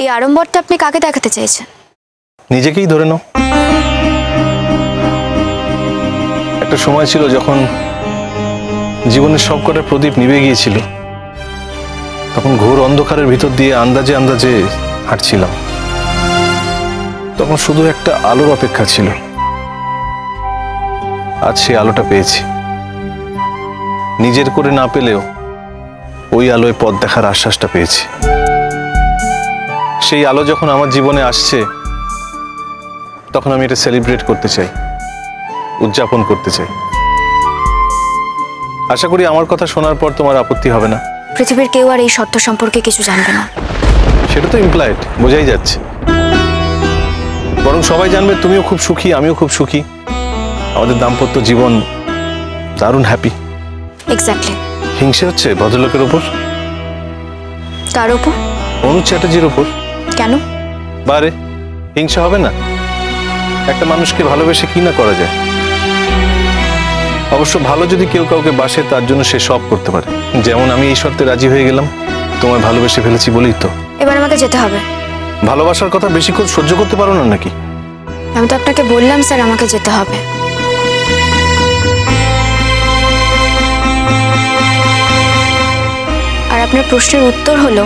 এই আড়ম্বরটা আপনি কাকে দেখাতে চাইছেন? নিজেকেই ধরে নাও। একটা সময় ছিল যখন জীবনের সবকটা প্রদীপ নিভে গিয়েছিল, তখন ঘোর অন্ধকারের ভিতর দিয়ে আন্দাজে আন্দাজে হাঁটছিলাম। তখন শুধু একটা আলোর অপেক্ষা ছিল। আজ সেই আলোটা পেয়েছি। নিজের করে না পেলেও ওই আলোয় পথ দেখার আশ্বাসটা পেয়েছি। সেই আলো যখন আমার জীবনে আসছে, তখন আমি এটা সেলিব্রেট করতে চাই, উদযাপন করতে চাই। আশা করি আমার কথা শোনার পর তোমার আপত্তি হবে না। পৃথিবীর কেউ আর এই সত্য সম্পর্কে কিছু জানবে না। সেটা তো ইমপ্লাইড, বোঝাই যাচ্ছে। বরং সবাই জানবে তুমিও খুব সুখী, আমিও খুব সুখী। আমাদের দাম্পত্য জীবন দারুণ হ্যাপি। এক্স্যাক্টলি। হিংসে হচ্ছে ভদ্রলোকের ওপর। কার ওপর? অনুজ চ্যাটার্জির ওপর। কেন? বারে, হিংসা হবে না? একটা মানুষকে ভালোবেসে কি না করা যায়। অবশ্য ভালো যদি কেউ কাউকে বাসে, তার জন্য সে সব করতে পারে। যেমন আমি এই শর্তে রাজি হয়ে গেলাম, তোমায় ভালোবেসে ফেলেছি বলেই তো। এবার আমাকে যেতে হবে। ভালোবাসার কথা বেশিক্ষণ সহ্য করতে পারো না নাকি? আমি তো আপনাকে বললাম স্যার, আমাকে যেতে হবে। আর আপনার প্রশ্নের উত্তর হলো,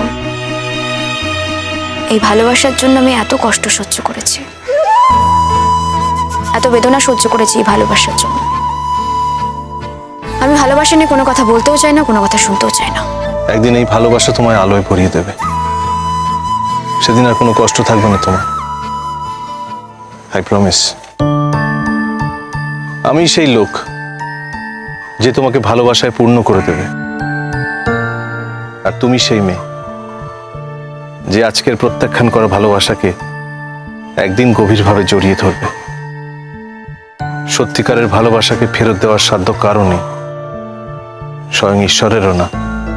এই ভালোবাসার জন্য আমি এত কষ্ট সহ্য করেছি, এত বেদনা সহ্য করেছি এই ভালোবাসার জন্য। আমি ভালোবাসা নিয়ে কোনো কথা বলতেও চাই না, কোনো কথা শুনতেও চাই না। একদিন এই ভালোবাসা তোমায় আলোয় ভরিয়ে দেবে। সেদিন আর কোনো কষ্ট থাকবে না তোমার। I promise. আমি সেই লোক যে তোমাকে ভালোবাসায় পূর্ণ করে দেবে। আর তুমি সেই মেয়ে যে আজকের প্রত্যাখ্যান করা ভালোবাসাকে একদিন গভীরভাবে জড়িয়ে ধরবে। সত্যিকারের ভালোবাসাকে ফেরত দেওয়ার সাধ্য কারও নেই, স্বয়ং ঈশ্বরেরও না।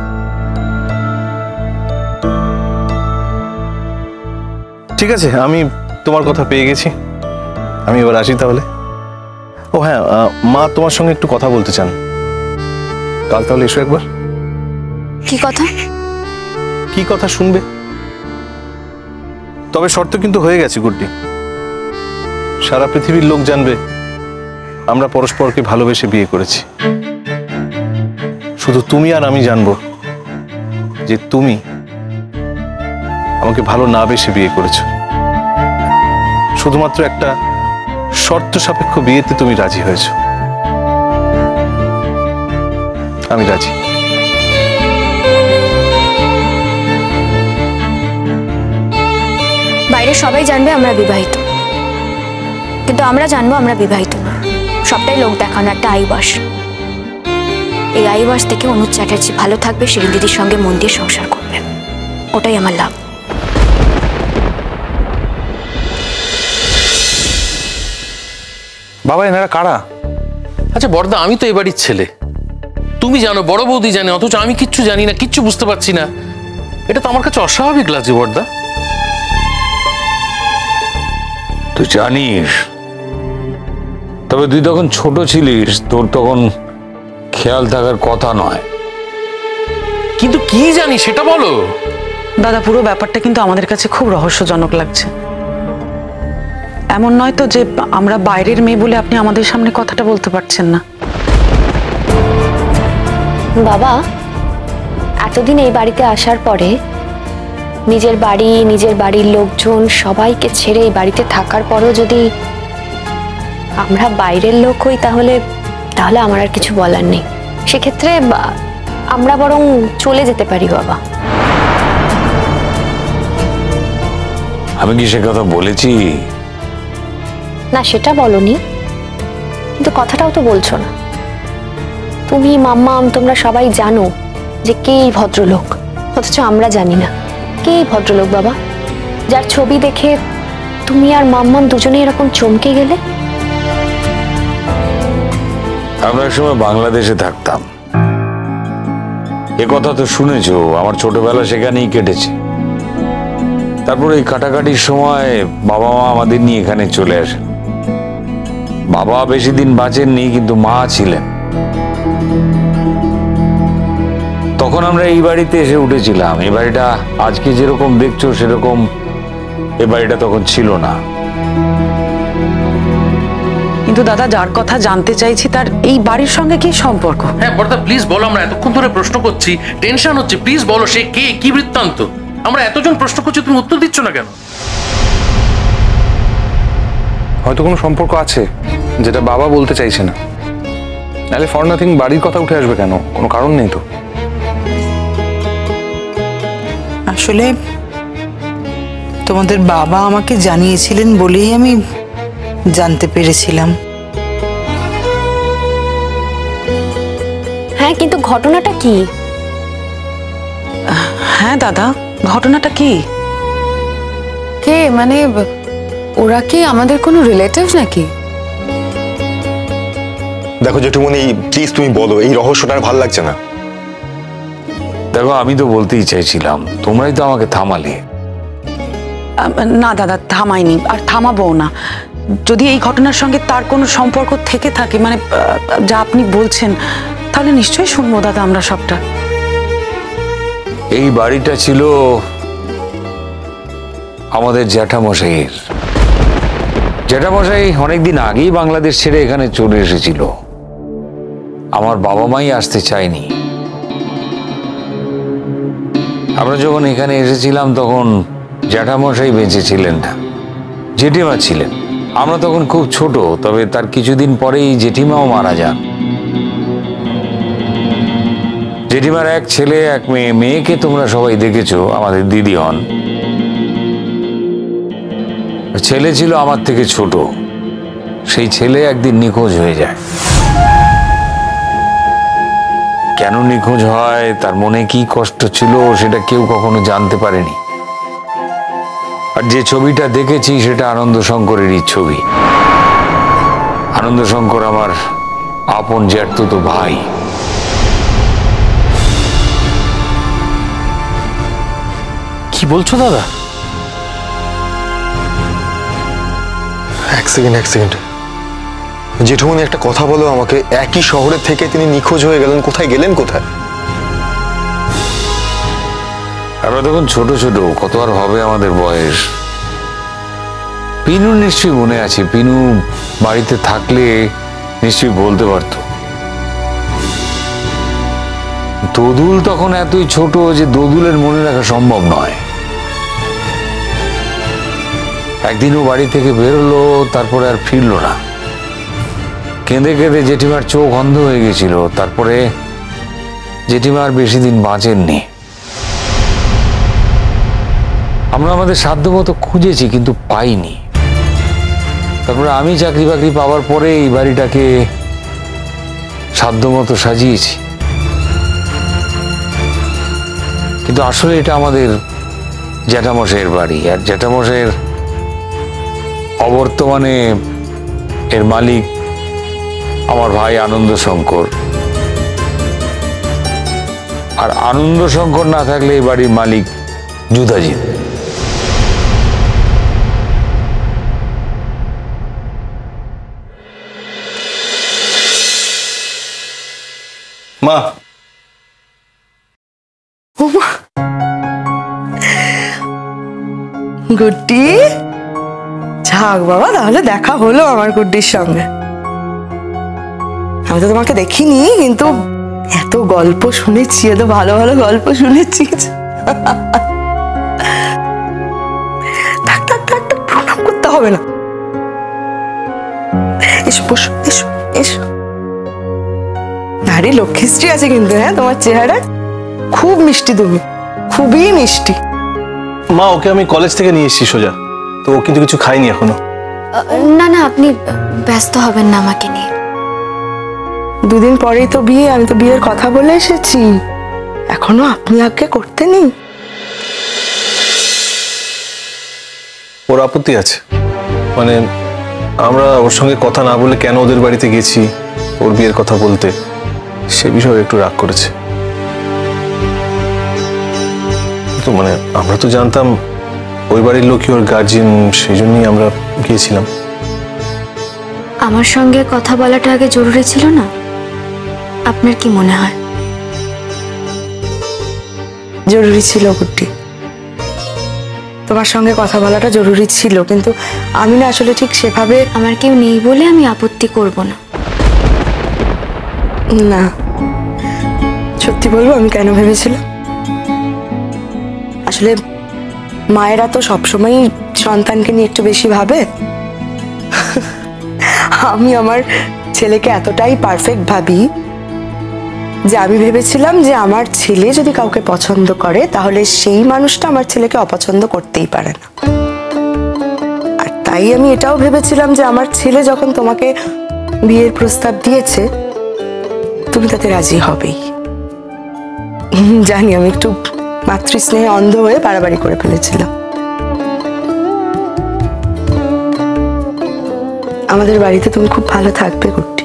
ঠিক আছে, আমি তোমার কথা পেয়ে গেছি। আমি এবার আসি তাহলে। ও হ্যাঁ, মা তোমার সঙ্গে একটু কথা বলতে চান। কাল তাহলে এসো একবার। কি কথা? কি কথা শুনবে? তবে শর্ত কিন্তু হয়ে গেছে গুড্ডি। সারা পৃথিবীর লোক জানবে আমরা পরস্পরকে ভালোবেসে বিয়ে করেছি। শুধু তুমি আর আমি জানবো যে তুমি আমাকে ভালো না বেসে বিয়ে করেছো। শুধুমাত্র একটা শর্ত সাপেক্ষ বিয়েতে তুমি রাজি হয়েছো। আমি রাজি। বাইরে সবাই জানবে আমরা বিবাহিত, কিন্তু আমরা জানবো আমরা বিবাহিত না। সবটাই লোক দেখানো, একটা আইবাস। এই আইবাস থেকে অনুজ চ্যাটার্জি ভালো থাকবে, শিরিন দিদির সঙ্গে মন দিয়ে সংসার করবে, ওটাই আমার লাভ। বাবা, এনারা কারা? আচ্ছা বড়দা, আমি তো এবাড়ির ছেলে, তুমি জানো, বড় বৌদি জানে, অথচ আমি কিচ্ছু জানি না, কিচ্ছু বুঝতে পারছি না। এটা তো আমার কাছে অস্বাভাবিক লাগছে বড়দা। তুই জানিস, তবে তুই তখন ছোট ছিলিস, তোর তখন খেয়াল থাকার কথা নয়। কিন্তু কি জানি সেটা বলো। দাদা, পুরো ব্যাপারটা কিন্তু আমাদের কাছে খুব রহস্যজনক লাগছে। এমন নয় তো যে আমরা বাইরের মেয়ে বলে আপনি আমাদের সামনে কথাটা বলতে পারছেন না? বাবা, এতদিন এই বাড়িতে আসার পরে নিজের বাড়ি, নিজের বাড়ির লোকজন সবাইকে ছেড়ে এই বাড়িতে থাকার পরও যদি আমরা বাইরের লোক হই, তাহলে আমার আর কিছু বলার নেই। সেক্ষেত্রে আমরা বরং চলে যেতে পারি বাবা। আমি কি সে কথা বলেছি? না, সেটা বলনি, কিন্তু কথাটাও তো বলছো না। তুমি, মাম্মাম, তোমরা সবাই জানো যে কে এই ভদ্রলোক, অথচ আমরা জানি না কে এই ভদ্রলোক বাবা, যার ছবি দেখে তুমি আর মাম্মাম দুজনে এরকম চমকে গেলে। আমরা এক সময় বাংলাদেশে থাকতাম, এ কথা তো শুনেছো। আমার ছোটবেলা সেখানেই কেটেছে। তারপরে এই কাটাকাটির সময় বাবা মা আমাদের নিয়ে এখানে চলে আসেন। বাবা বেশি দিন বাঁচেননি, কিন্তু মা ছিলেন। তখন আমরা এই বাড়িতে এসে উঠেছিলাম। এই বাড়িটা আজকে যেরকম দেখছো সেরকম এ বাড়িটা তখন ছিল না। কিন্তু দাদা, যার কথা জানতে চাইছি তার এই বাড়ির সঙ্গে কি সম্পর্ক? হ্যাঁ বর্দা প্লিজ বলো, আমরা এতক্ষণ ধরে প্রশ্ন করছি, টেনশন হচ্ছে, প্লিজ বলো সে কে, কি বৃত্তান্ত? আমরা এতজন প্রশ্ন করছি, তুমি উত্তর দিচ্ছ না কেন? হয়তো কোনো সম্পর্ক আছে যেটা বাবা বলতে চাইছে না, নাহলে ফর নাথিং বাড়ির কথা উঠে আসবে কেন? কোনো কারণ নেই তো। আসলে তোমাদের বাবা আমাকে জানিয়েছিলেন বলেই আমি জানতে পেরেছিলাম। হ্যাঁ, কিন্তু ঘটনাটা কি? হ্যাঁ দাদা, ঘটনাটা কি? কে মানে ওরা কি আমাদের কোনো রিলেটিভ নাকি? দেখো জেঠুমনি, প্লিজ তুমি বলো, এই রহস্যটা আর ভাল লাগছে না। দেখো, আমি তো বলতেই চাইছিলাম, তোমরাই তো আমাকে থামালে। না দাদা, থামাইনি আর থামাবো না। যদি এই ঘটনার সঙ্গে তার কোনো সম্পর্ক থেকে থাকে, মানে যা আপনি বলছেন, তাহলে নিশ্চয়ই শুনবো দাদা আমরা সবটা। এই বাড়িটা ছিল আমাদের জ্যাঠামশাইয়ের। জ্যাঠামশাই অনেকদিন আগেই বাংলাদেশ ছেড়ে এখানে চলে এসেছিল। আমার বাবা মাই আসতে চায়নি। আমরা যখন এখানে এসেছিলাম তখন জ্যাঠামশাই বেঁচে ছিলেন না, জেঠিমা ছিলেন। আমরা তখন খুব ছোট, তবে তার কিছুদিন পরেই জেঠিমাও মারা যান। জেঠিমার এক ছেলে এক মেয়ে, মেয়েকে তোমরা সবাই দেখেছো, আমাদের দিদি হন। ছেলে ছিল আমার থেকে ছোট। সেই ছেলে একদিন নিখোঁজ হয়ে যায়। কেন নিখোঁজ হয়, তার মনে কি কষ্ট ছিল, সেটা কেউ কখনো জানতে পারেনি। আর যে ছবিটা দেখেছি সেটা আনন্দ শঙ্করেরই ছবি। আনন্দ শঙ্কর আমার আপন জ্যাঠতুতো ভাই। কি বলছো দাদা? এক সেকেন্ড জেঠুমনি, একটা কথা বলো আমাকে, একই শহরে থেকে তিনি নিখোঁজ হয়ে গেলেন, কোথায় গেলেন, কোথায়? আমরা তখন ছোট ছোট, কত আর হবে আমাদের বয়স। পিনু নিশ্চয়ই মনে আছে, পিনু বাড়িতে থাকলে নিশ্চয়ই বলতে পারতো। দোদুল তখন এতই ছোট যে দোদুলের মনে রাখা সম্ভব নয়। একদিন ও বাড়ি থেকে বেরোলো, তারপরে আর ফিরলো না। কেঁদে কেঁদে জেঠিমার চোখ অন্ধ হয়ে গেছিল। তারপরে জেঠিমা আর বেশি দিন বাঁচেননি। আমরা আমাদের সাধ্যমতো খুঁজেছি কিন্তু পাইনি। তারপরে আমি চাকরি বাকরি পাওয়ার পরে এই বাড়িটাকে সাধ্যমতো সাজিয়েছি। কিন্তু আসলে এটা আমাদের জ্যাঠামশাইয়ের বাড়ি, আর জ্যাঠামশাইয়ের অবর্তমানে এর মালিক আমার ভাই আনন্দ শঙ্কর। আর আনন্দ শঙ্কর না থাকলে এই বাড়ির মালিক যুধাজিৎ। মা, গুড্ডি, যাক বাবা, তাহলে দেখা হলো আমার গুড্ডির সঙ্গে। আমি তো তোমাকে দেখিনি, কিন্তু এত গল্প শুনেছি, এত ভালো ভালো গল্প শুনেছি। থাক থাক থাক, প্রণাম করতে হবে না। এসো বসো, এসো এসো। আরে লক্ষ্মীশ্রী আছে কিন্তু, হ্যাঁ তোমার চেহারা খুব মিষ্টি, তুমি খুবই মিষ্টি। মা, ওকে আমি কলেজ থেকে নিয়ে এসেছি সোজা, তো ও কিন্তু কিছু খাইনি এখনো। না না, আপনি ব্যস্ত হবেন না আমাকে নিয়ে। দুদিন পরেই তো বিয়ে, আমি তো বিয়ের কথা বলে এসেছি, এখনো আপনি আগে করতে নেই। ওর আপত্তি আছে, মানে আমরা ওর সঙ্গে কথা না বলে কেন ওদের বাড়িতে গেছি ওর বিয়ের কথা বলতে, সে বিষয়ে একটু রাগ করেছে। তো মানে আমরা তো জানতাম ওই বাড়ির লোকই ওর গার্জিয়ান, সেই জন্যই আমরা গিয়েছিলাম। আমার সঙ্গে কথা বলাটা আগে জরুরি ছিল না? আপনার কি মনে হয়? জরুরি ছিল গুড্ডি, তোমার সঙ্গে কথা বলাটা জরুরি ছিল, কিন্তু আমি না আসলে ঠিক সেভাবে। আমার কেউ নেই বলে আমি আপত্তি করব না। না, সত্যি বলবো আমি কেন ভেবেছিলাম, আসলে মায়েরা তো সবসময় সন্তানকে নিয়ে একটু বেশি ভাবে। আমি আমার ছেলেকে এতটাই পারফেক্ট ভাবি যে আমি ভেবেছিলাম যে আমার ছেলে যদি কাউকে পছন্দ করে তাহলে সেই মানুষটা আমার ছেলেকে অপছন্দ করতেই পারে না। আর তাই আমি এটাও ভেবেছিলাম যে আমার ছেলে যখন তোমাকে বিয়ের প্রস্তাব দিয়েছে তুমি তাতে রাজি হবেই। জানি আমি একটু মাতৃস্নেহে অন্ধ হয়ে বাড়াবাড়ি করে ফেলেছিলাম। আমাদের বাড়িতে তুমি খুব ভালো থাকবে গুড্ডি,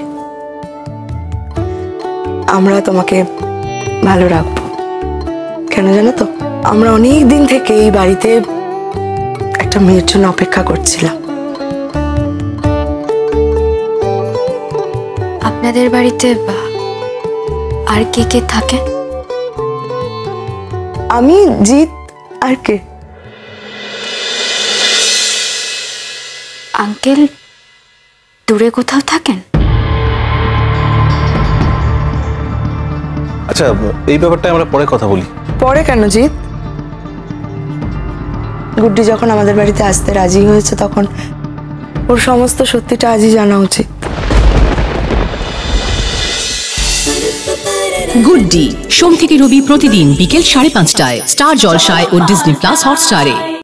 আমরা তোমাকে ভালো রাখবো। কেন জানো তো, আমরা অনেক দিন থেকে এই বাড়িতে একটা মেয়ের জন্য অপেক্ষা করছিলাম। আপনাদের বাড়িতে আর কে কে থাকে? আমি, জিৎ, আর কে? আঙ্কেল দূরে কোথাও থাকেন? আচ্ছা, এই ব্যাপারটা আমরা পরে কথা বলি। পরে কেন জিৎ? গুড্ডি যখন আমাদের বাড়িতে আসতে রাজি হয়েছে তখন ওর সমস্ত সত্যিটা আজই জানা উচিত। গুড্ডি সোম থেকে রবি প্রতিদিন বিকেল 5:30টায় স্টার জলসায় ও ডিজনি প্লাস হটস্টারে।